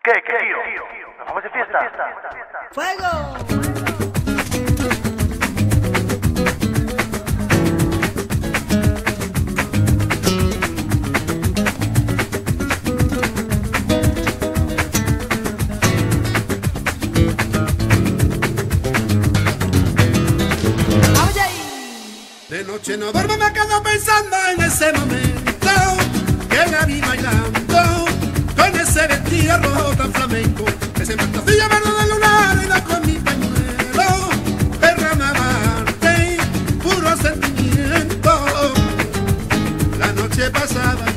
¿Qué, tío? ¿Nos vamos de fiesta? ¡Fuego! De noche no duermo, me quedo pensando en ese momento que la vi bailando con ese vestido rojo tan flamenco, ese pantacillo verde de lunar y la con mi pañuelo derramaba arte, puro sentimiento. La noche pasada